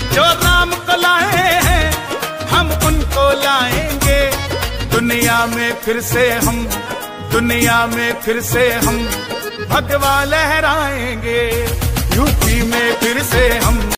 जो राम को लाए हैं हम उनको लाएंगे। दुनिया में फिर से हम, दुनिया में फिर से हम भगवा लहराएंगे। यूपी में फिर से हम